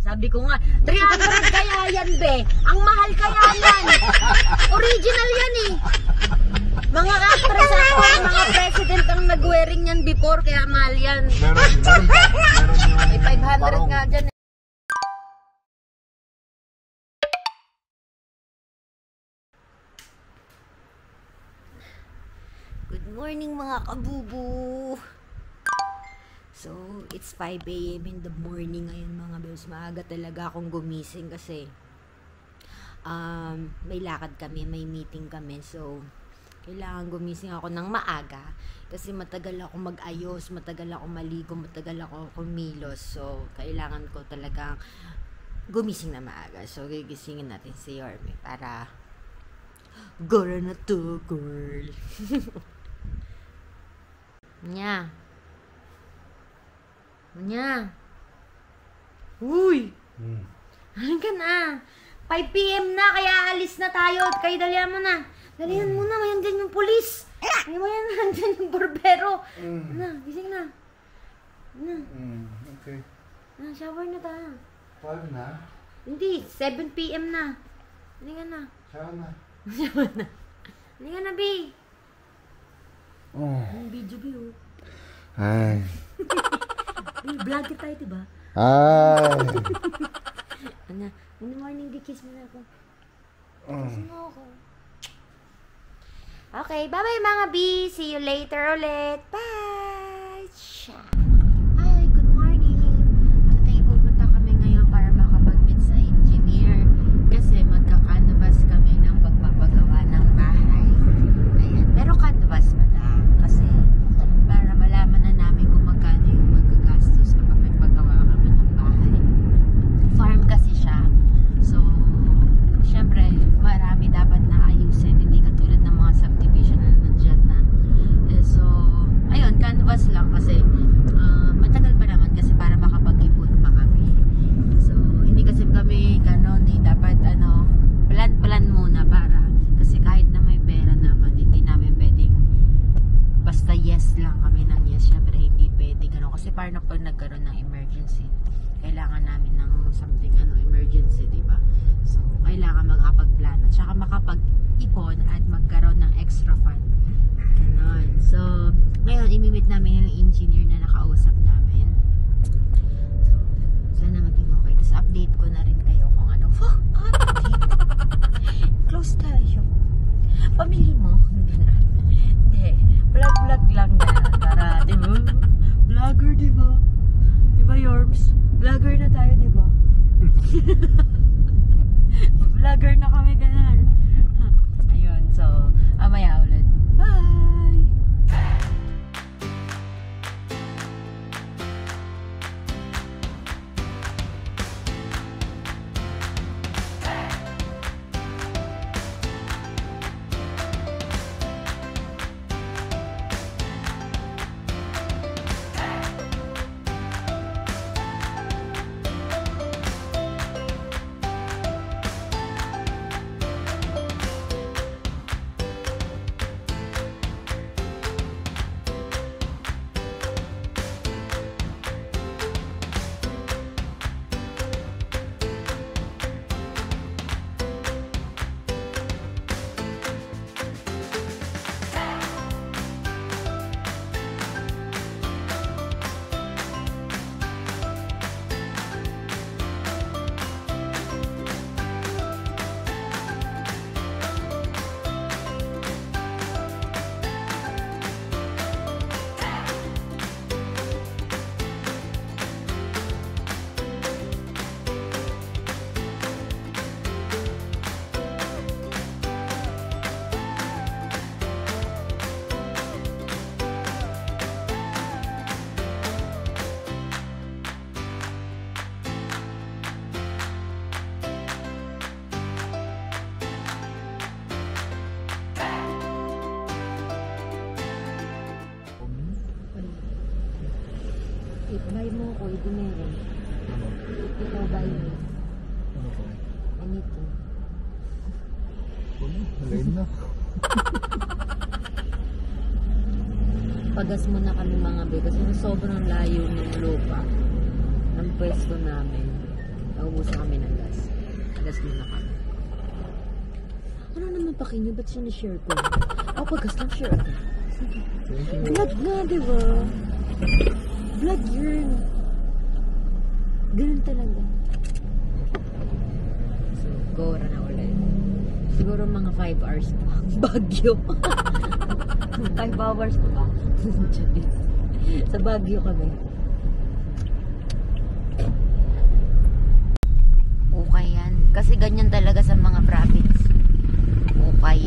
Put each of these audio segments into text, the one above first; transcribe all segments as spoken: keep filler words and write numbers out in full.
Sabi ko nga, three hundred kaya yan, be. Ang mahal kaya yan. Original yan eh. Mga actress ako, mga president ang nag-wearing yan before, kaya mahal yan. Meron, meron pa. Meron yung... May five hundred nga dyan. Good morning mga kabubu. So, it's five A M in the morning ngayon mga bebs. Maaga talaga akong gumising kasi um, may lakad kami, may meeting kami. So, kailangan gumising ako ng maaga kasi matagal ako mag-ayos, matagal ako maligo, matagal ako kumilos. So, kailangan ko talagang gumising na maaga. So, gigisingin natin si Yorme para gora na to, girl. Nya. Nya. Uy. Hmm. Halin ka na. five P M na, kaya alis na tayo. Kaya dalihan mo na. Dalihan mo na, mayan dyan yung pulis. Ay, mayan nandyan yung borbero. Mm. Na, gising na. Na. Mm, okay. Na, shower na tayo. five na? Hindi, seven P M na. Halika na. Shower na. Shower na. Halika na, B. Oh. Yung video, B, oh. Ay. Ay, vlog tayo, diba? Ay. Ano, good morning, di kiss mo na ako. Kiss mo ako. Okay, bye-bye mga B. See you later ulit. Bye! Hi, good morning. Today, pupunta kami ngayon para makapag-meet sa engineer. Kasi magka-canvas kami ng pagpapagawa ng bahay. Ayan, pero canvas pa lang. Kasi para malaman na namin kung magkano yung magagastos kapag nagpagawa kami ng bahay. Farm kasi siya. So, syempre, marami dapat na ayusin. Hindi katulad ng mga subdivision na nandyan na. Eh, so, ayun, canvas lang kasi uh, matagal pa naman kasi para makapag-ipon pa kami. So, hindi kasi kami ganon eh. Dapat, ano, plan-plan muna para kasi kahit na may pera naman, hindi namin pwedeng basta yes lang kami ng yes. Syempre, hindi pwede ganon. Kasi parang pag nagkaroon ng emergency, kailangan namin ng something, ano, emergency, diba? So, kailangan makapag-plan at saka makapag-ipon at magkaroon ng extra fund. Ganon. So, ngayon, imimit namin yung engineer na nakausap namin. So, sana maging okay. Tapos, update ko na rin kayo kung ano. Oh, update! Close tayo. Pamili mo? Hindi. Vlog-vlog lang na. Para, diba? Vlogger, diba? Diba, Yorms? Vlogger na tayo, diba? Vlogger na kami, ganun. Ayun, so, amaya ulit. Bye! Buy mo ko, ito meron. Ikaw buy mo. Ano ko? Anito. Ano? Halayin na. Pagas mo na kami mga be kasi sobrang layo ng lupa ng pwesto namin. So, naubusan kami ng gas. Gas muna kami. Ano naman pa kinyo? Ba't siya ni-share ko? Ako pag-gas lang share ako. Sige. Vlog nga, diba? Vlog yun. Ganun talaga. So, Gora na ulit. Siguro mga five hours pa. Baguio. five hours pa ba? Sa Baguio kami. Okay yan. Kasi ganyan talaga sa mga province. Okay.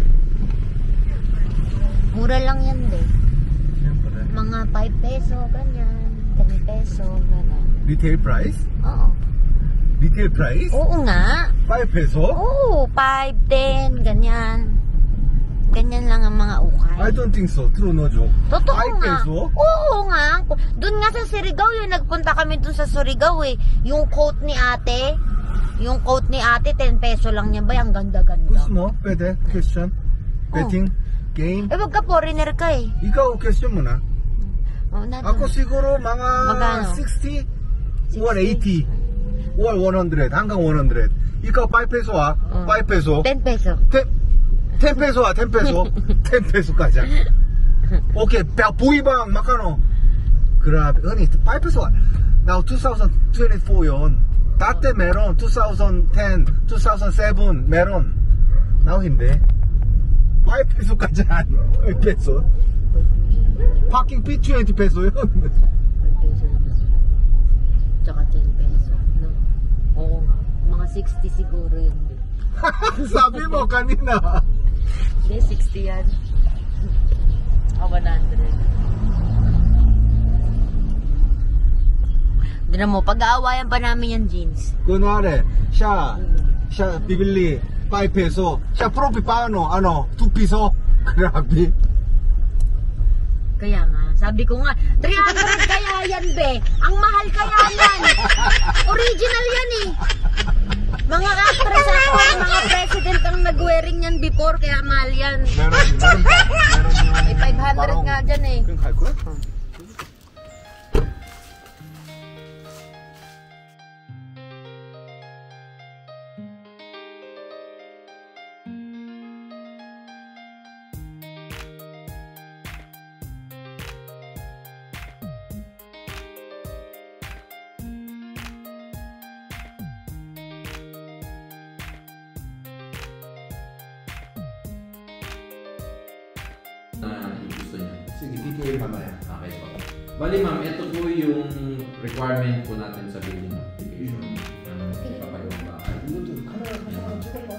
Mura lang yan din. Mga five peso, ganyan. ten peso, ganyan. Retail price? Oo. Retail price? Oo nga. five peso? Oo, five, ten, ganyan. Ganyan lang ang mga ukay. I don't think so. True, no joke. Totoo five nga. peso? Oo nga. Doon nga sa Surigao yun. Nagpunta kami doon sa Surigao eh. Yung coat ni ate, yung coat ni ate, ten peso lang niya ba? Ang ganda-ganda. Gusto mo? Pwede? Question? Betting? Game? Eh, wag ka foreigner ka eh. Ikaw, question mo na. Oh, na Ako siguro mga Magkano? sixty or eighty or one hundred. Hanggang one hundred. Ikaw five peso ah? Oh. five peso? ten peso. ten, ten peso ah? ten peso? ten peso kaja. Okay, buibang makano. Grabe. Honey, five peso ah? Now twenty twenty-four yon. Dati meron. twenty ten, two thousand seven meron. Now hindi. five peso kaja. five peso? Parking fee twenty peso yun. five peso naman. Tsaka ten peso. No? Oo nga. Mga sixty siguro yun. Sabi mo kanina. Hindi, sixty yan. Ah, one hundred. Diyan mo, pag-aawayan pa namin yung jeans. Kunwari, siya, siya bibili five peso. Siya profit paano? Ano? two piso? Grabe. Kaya nga, sabi ko nga, three hundred kaya yan, be. Ang mahal kaya yan. Original yan eh. Mga actress ako, mga president ang nag-wearing yan before, kaya mahal yan. Meron, meron pa. Meron yung... May five hundred nga dyan eh. Kung kalkula? na gusto niya. Sige, detail mamaya. Okay po. Bali ma'am, ito po yung requirement po natin sa building application ng ipapagawang bahay. 이것도 카메라 한번 찍어봐.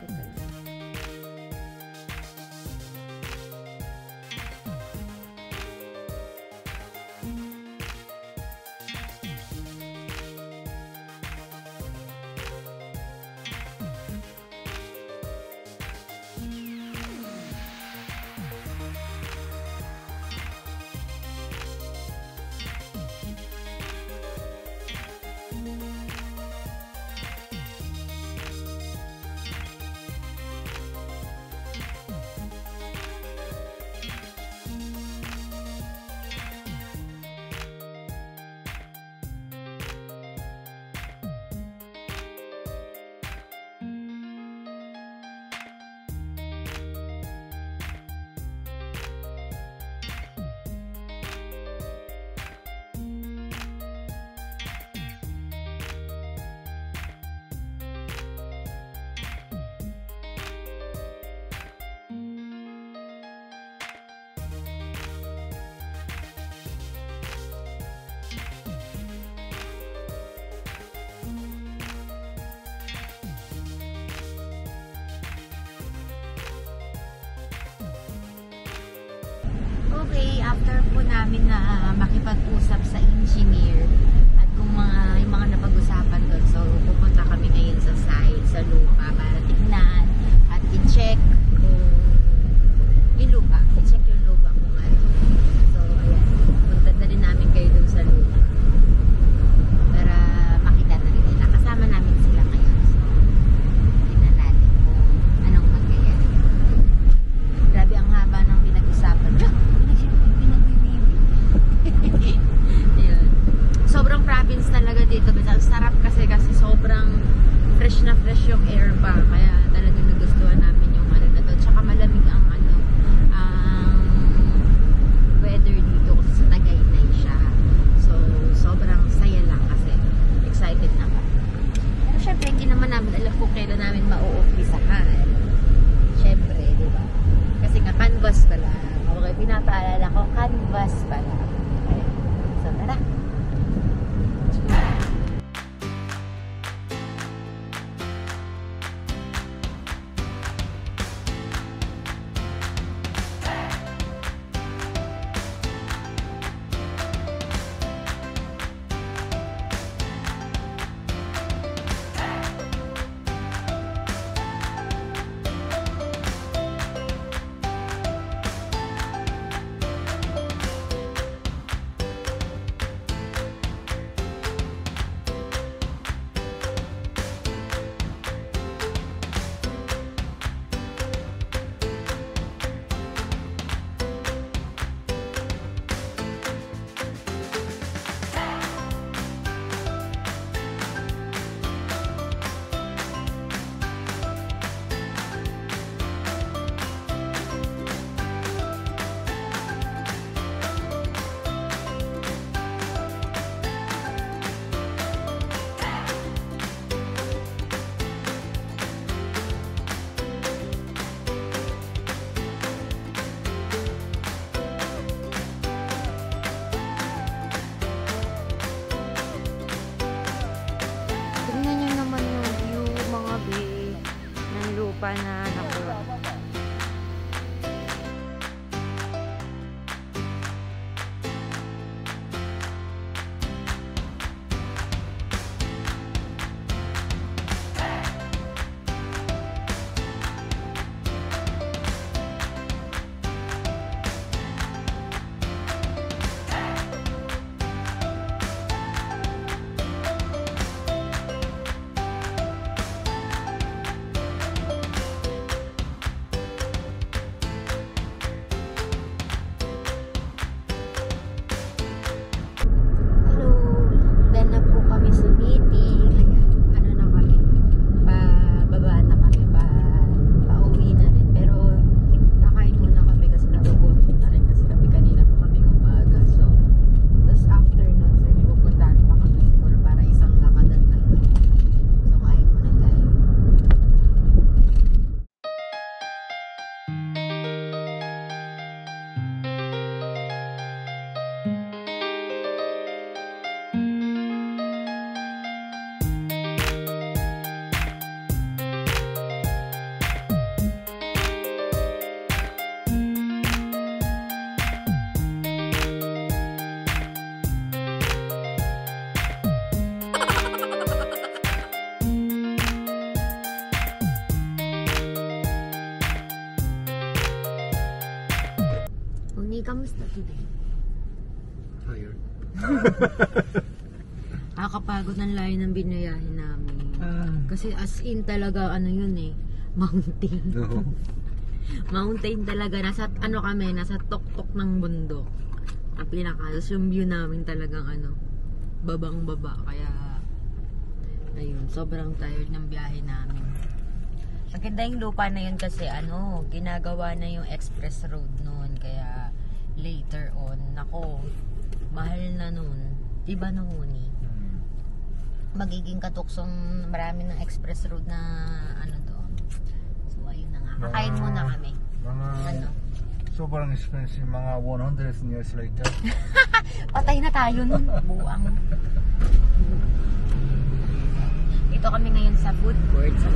Okay, after po namin na makipag-usap sa engineer at kung mga, yung mga napag-usapan doon, so pupunta kami ngayon sa site, sa lupa para tignan at i-check kung yung lupa, i-check yung lupa kung ano. So, ayan, punta na rin namin kayo doon sa lupa para makita na rin nila. Kasama namin sila ngayon. So, tignan natin kung anong mangyayari. Grabe ang haba ng pinag-usapan. Yun. Sobrang province talaga dito. Ang sarap fresh na fresh yung air pa. Kaya talagang nagustuhan namin yung ano na to. Tsaka malamig ang ano, ang weather dito kasi sa Tagaytay siya. So, sobrang saya lang kasi excited na kami. Pero syempre, hindi naman namin alam kung kailan namin mauumpisahan. Syempre, di ba? Kasi nga, canvas pa lang. Okay, pinapaalala ko, canvas pa lang. Okay. So, tara. Pa na nakuha. Kamusta today? Tired. Nakakapagod ng layo ng binayahin namin. Ah. Kasi as in talaga ano yun eh, mountain. No. Mountain talaga. Nasa ano kami, nasa tuktok ng bundok. Ang pinakalos yung view namin talagang ano, babang baba. Kaya ayun, sobrang tired ng biyahe namin. Maganda yung lupa na yun kasi ano, ginagawa na yung express road noon. Kaya later on, nako, mahal na nun. Diba nahuni? Magiging katuksong marami ng express road na ano doon. So ayun na nga. Kakain muna kami. Mga Ano? sobrang expensive, mga one hundred years later. Patay na tayo nun. Buang. Ito kami ngayon sa food court. Sa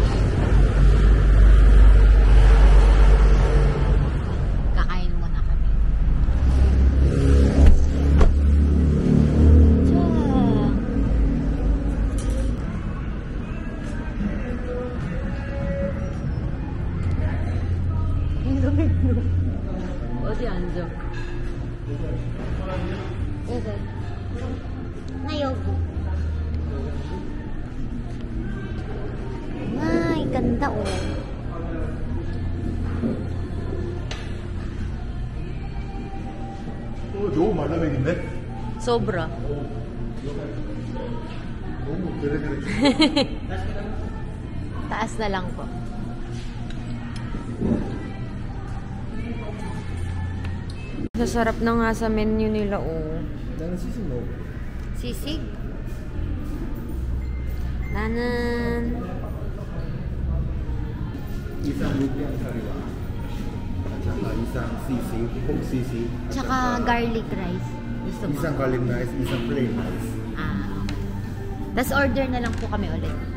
kakain muna kami. 어디 앉아? 여기. 나 여기. Ay, ganda oh. 어, 너무 말라먹인데? Sobra. 너무 데레데레. Taas na lang po. Sasarap na nga sa menu nila, oh. 나는 시식 먹어. Sisig. 나는 이상 루피안사리와 잠깐 이상 시식, 콩 시식. tsaka garlic rice. Gusto mo? 이상 갈릭 라이스, 이상 플레인 라이스. Ah, okay. Tapos order na lang po kami ulit.